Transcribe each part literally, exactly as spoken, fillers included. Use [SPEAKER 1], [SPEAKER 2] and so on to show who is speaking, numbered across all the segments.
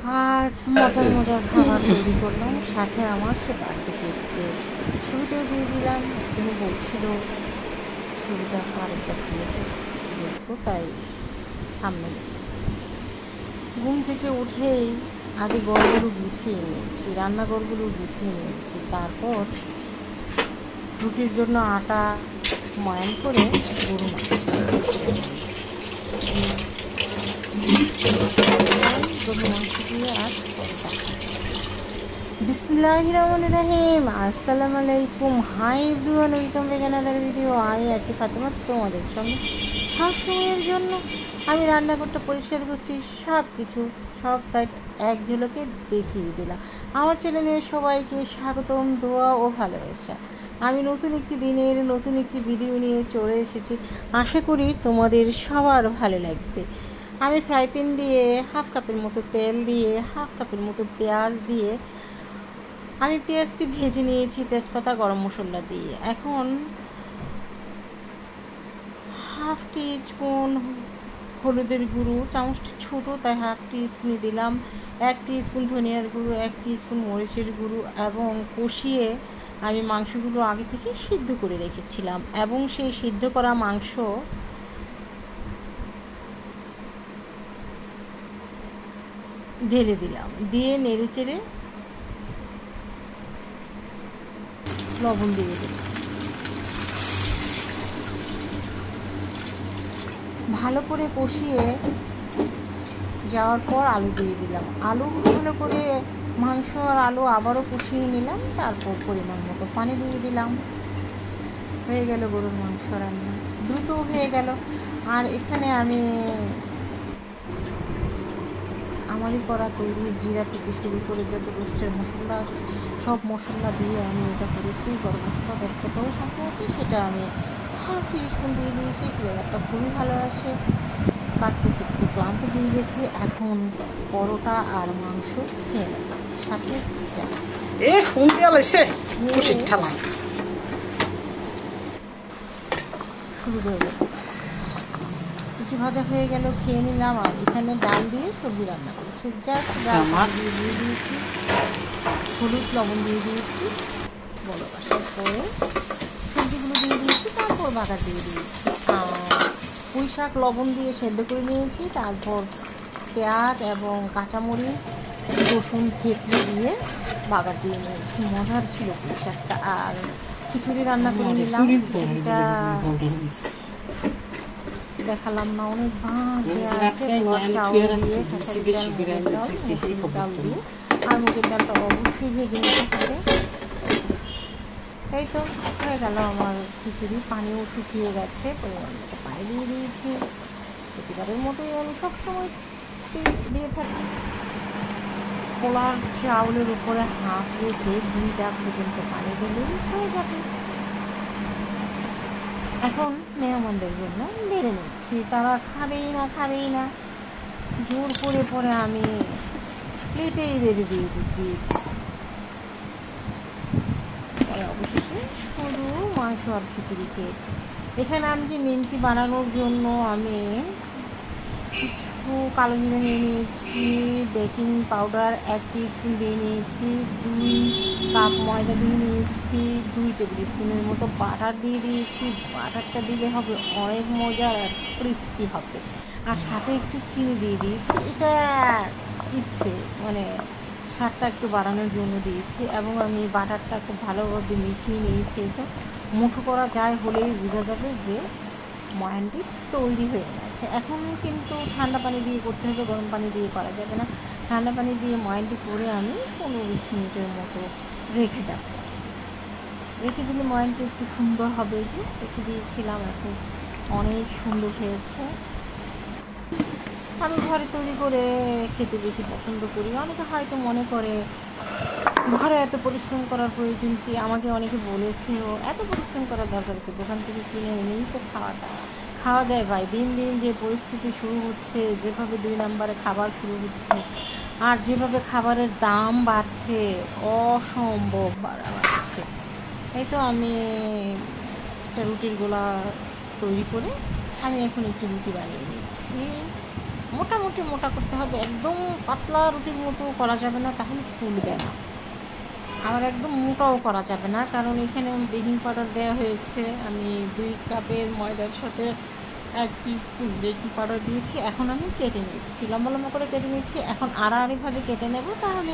[SPEAKER 1] আজ মজার মজার খাবার তৈরি করলাম, সাথে আমার সে বার্থডে কেকের ছবিটাও দিয়ে দিলাম। একজন বলছিল ছবিটা আরেকবার দিয়ে দেখবো, তাই সামনে দিয়ে ঘুম থেকে উঠেই আগে গড়গুলো গুছিয়ে নিয়েছি, রান্নাঘরগুলো গুছিয়ে নিয়েছি। তারপর রুটির জন্য আটা ময়ান করে গরু মাংস গরু মাংস দিয়ে আজ পরোটা। বিসমিল্লাহির রহমানির রহিম। আসসালামু আলাইকুম, hi everyone, welcome back another video. আমি আছি ফাতেমা তোমাদের সঙ্গে সবসময়ের জন্য। আমি রান্নাঘরটা পরিষ্কার করছি, সব কিছু সব সাইড এক ঝলকে দেখিয়ে দিলাম। আমার চ্যানেলে সবাইকে স্বাগতম, দোয়া ও ভালোবাসা। আমি নতুন একটি দিনের নতুন একটি ভিডিও নিয়ে চলে এসেছি, আশা করি তোমাদের সবার ভালো লাগবে। আমি ফ্রাই প্যান দিয়ে হাফ কাপের মতো তেল দিয়ে হাফ কাপের মতো পেঁয়াজ দিয়ে আমি পেঁয়াজটি ভেজে নিয়েছি তেজপাতা গরম মশলা দিয়ে। এখন হাফ টি স্পুন হলুদের গুঁড়ো, চামচটি ছোটো তাই হাফ টি স্পুনই দিলাম। এক টি স্পুন ধনিয়ার গুঁড়ো, এক টি স্পুন মরিচের গুঁড়ো এবং কষিয়ে আমি মাংসগুলো আগে থেকে সিদ্ধ করে রেখেছিলাম এবং সেই সিদ্ধ করা মাংস ঢেলে দিলাম, দিয়ে নেড়ে চেড়ে লবণ দিয়ে দিলাম। ভালো করে কষিয়ে যাওয়ার পর আলু দিয়ে দিলাম। আলু ভালো করে মাংস আর আলু আবারও কষিয়ে নিলাম, তারপর পরিমাণ মতো পানি দিয়ে দিলাম। হয়ে গেল গরুর মাংস রান্না, দ্রুত হয়ে গেল। আর এখানে আমি আমারই করা তৈরি জিরা থেকে শুরু করে যত রোস্টের মশলা আছে সব মশলা দিয়ে আমি এটা করেছি। গরম মশলা তেজপাতাও সাথে আছে, সেটা আমি হাফ টি স্পুন দিয়ে দিয়েছি। ফ্লেভারটা খুবই ভালো আসে। কাজ করতে করতে ক্লান্ত হয়ে গেছি, এখন পরোটা আর মাংস খেয়ে নেব, সাথে চা। শুরু হয়ে গেল, রুটি ভাজা হয়ে গেল, খেয়ে নিলাম। আর এখানে ডাল দিয়ে সবজি রান্না করছি। জাস্ট ডাল দিয়ে দিয়ে দিয়েছি, হলুদ লবণ দিয়ে দিয়েছি, বড় আসার পরে সবজিগুলো দিয়ে দিয়েছি, তারপর বাগার দিয়ে দিয়েছি। আর পুঁই শাক লবণ দিয়ে সেদ্ধ করে নিয়েছি, তারপর পেঁয়াজ এবং কাঁচামরিচ রসুন থেতলে দিয়ে বাগার দিয়ে নিয়েছি। মজার ছিল পুঁই শাকটা। আর খিচুড়ি রান্না করে নিলাম, খিচুড়িটা দেখালাম না, অনেক ভাত দেওয়া আছে। পোলার চাউল দিয়ে, খেসারি ডাল, মুগের ডাল, মুসুর ডাল দিয়ে। আর মুগের ডালটা অবশ্যই ভেজে নিতে হবে। এই তো হয়ে গেল আমার খিচুড়ি। পানিও শুকিয়ে গেছে, পরিমাণ মতো পানি দিয়ে দিয়েছি। প্রতিবারের মতোই আমি সবসময় টেস্ট দিয়ে থাকি। পোলার চাউলের উপরে হাত রেখে দুই দাগ পর্যন্ত পানি দিলেই হয়ে যাবে। এখন মেহমানদের জন্য বেড়ে নিচ্ছি, তারা খাবেই না খাবেই না জোর করে পরে আমি প্লেটেই বেড়ে দিয়ে দিয়েছি। অবশেষে শুধু মাংস আর খিচুড়ি খেয়েছি। এখানে আমি যে নিমকি বানানোর জন্য আমি কিছু কালো জিরে নিয়ে নিয়েছি, বেকিং পাউডার এক স্পুন দিয়ে নিয়েছি, দুই কাপ ময়দা দিয়ে নিয়েছি, দুই টেবিল স্পুনের মতো বাটার দিয়ে দিয়েছি। বাটারটা দিলে হবে অনেক মজার আর ক্রিস্পি হবে। আর সাথে একটু চিনি দিয়ে দিয়েছি, এটা ইচ্ছে মানে স্বাদটা একটু বাড়ানোর জন্য দিয়েছি। এবং আমি বাটারটা খুব ভালোভাবে মিশিয়ে নিয়েছি। এটা মুঠো করা যায় হলেই বোঝা যাবে যে ময়ানটি তৈরি হয়ে গেছে। এখন কিন্তু ঠান্ডা পানি দিয়ে করতে হবে, গরম পানি দিয়ে করা যাবে না। ঠান্ডা পানি দিয়ে ময়ানটি করে আমি পনেরো বিশ মিনিটের মতো রেখে দেব। রেখে দিলে ময়ানটি একটু সুন্দর হবে। যে রেখে দিয়েছিলাম, এখন অনেক সুন্দর হয়েছে। আমি ঘরে তৈরি করে খেতে বেশি পছন্দ করি। অনেকে হয়তো মনে করে ঘরে এত পরিশ্রম করার প্রয়োজন কি। আমাকে অনেকে বলেছেও এত পরিশ্রম করার দরকার কি, দোকান থেকে কিনে এনেই তো খাওয়া যায়। খাওয়া যায় ভাই। দিন দিন যে পরিস্থিতি শুরু হচ্ছে, যেভাবে দুই নম্বরে খাবার শুরু হচ্ছে, আর যেভাবে খাবারের দাম বাড়ছে, অসম্ভব বাড়া বাড়ছে। এই তো আমি একটা রুটির গোলা তৈরি করে আমি এখন একটু রুটি বানিয়ে নিচ্ছি। মোটামুটি মোটা করতে হবে, একদম পাতলা রুটির মতো করা যাবে না, তাহলে ফুলবে না। আবার একদম মোটাও করা যাবে না, কারণ এখানে বেকিং পাউডার দেওয়া হয়েছে। আমি দুই কাপের ময়দার সাথে এক টিস্পুন বেকিং পাউডার দিয়েছি। এখন আমি কেটে নিচ্ছি, লম্বা লম্বা করে কেটে নিচ্ছি। এখন আড়াআড়িভাবে কেটে নেব, তাহলে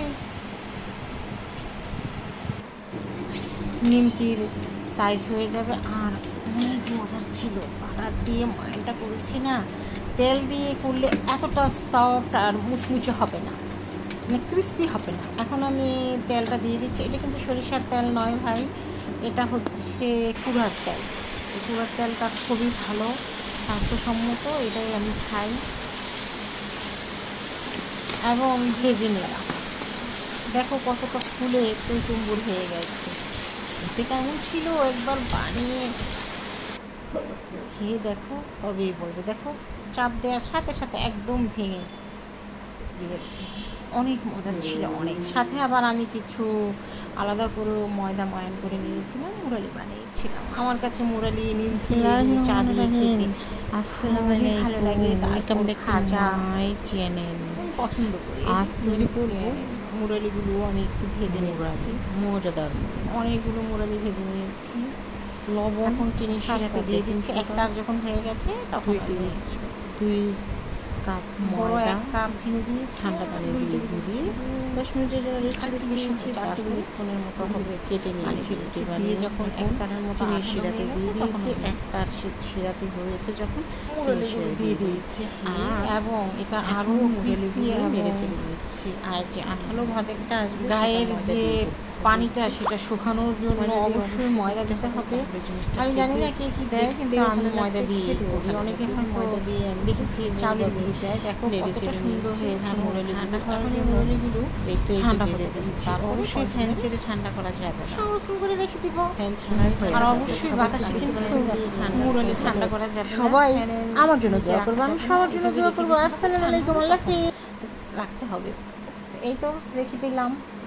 [SPEAKER 1] নিমকির সাইজ হয়ে যাবে। আর অনেক মজার ছিল, বাটার দিয়ে ময়ানটা করেছি না, তেল দিয়ে করলে এতটা সফট আর মুচমুচে হবে না, মানে ক্রিস্পি হবে না। এখন আমি তেলটা দিয়ে দিচ্ছি। এটা কিন্তু সরিষার তেল নয় ভাই, এটা হচ্ছে কুড়ার তেল। এই কুড়ার তেলটা খুবই ভালো, স্বাস্থ্যসম্মত, এটাই আমি খাই। এবং ভেজে নিলাম, দেখো কতটা ফুলে টইটুম্বুর হয়ে গেছে। খেতে কেমন ছিল একবার বানিয়ে খেয়ে দেখো, তবেই বলবে। দেখো চাপ দেওয়ার সাথে সাথে একদম ভেঙে দিয়েছি, অনেক মজা ছিল অনেক। সাথে আবার আমি কিছু আলাদা করে ময়দা ময়ান করে নিয়েছিলাম, মুরালি বানিয়েছিলাম। আমার কাছে মুরালি নিমকি চা দিয়ে খেতে খুবই ভালো লাগে। তারপর খাজা পছন্দ করি। আজ তৈরি করব মুরালিগুলো আমি একটু ভেজে নিয়েছি, মজাদার অনেকগুলো মুরালি ভেজে নিয়েছি। লবণ এখন চিনির সাথে দিয়ে দিচ্ছি। একটার যখন হয়ে গেছে তখন দুই কাপ বড় এক কাপ চিনি দিয়ে ঠান্ডা পানি দিয়ে গুলিয়ে দশ মিনিটের জন্য রেস্টে দিয়েছি। চার টেবিল স্পুনের মতো হবে কেটে নিয়েছি, দিয়ে যখন এক তারের মতো চিনির শিরাতে দিয়ে দিয়েছি। এক তার শিরাতে হয়েছে যখন চিনির শিরা দিয়ে দিয়েছি, এবং এটা আরও ক্রিস্পি নেড়ে চেড়ে নিচ্ছি। আর যে আঠালোভাবে একটা গায়ের যে পানিটা, সেটা শুকানোর জন্য অবশ্যই ময়দা দিতে হবে। আমি জানি না কে কী দেয়, কিন্তু আমি ময়দা দিয়ে করি। অনেকে হয় ময়দা দিয়ে আমি দেখেছি চাউলের গুঁড়ি দেয়। দেখো কতটা সুন্দর হয়েছে মুরালি। ঠান্ডা করার জন্য মুরালিগুলো ঠান্ডা করে দিচ্ছি। অবশ্যই ফ্যান ছেড়ে ঠান্ডা করা যাবে, সংরক্ষণ করে রেখে দিব, ফ্যান ছাড়াই। আর অবশ্যই বাতাসে কিন্তু মুরালি ঠান্ডা করা যাবে। সবাই আমার জন্য দোয়া করবো, আমি সবার জন্য দোয়া করবো। আসসালামু আলাইকুম, আল্লাহ হাফেজ। রাখতে হবে, এই তো রেখে দিলাম।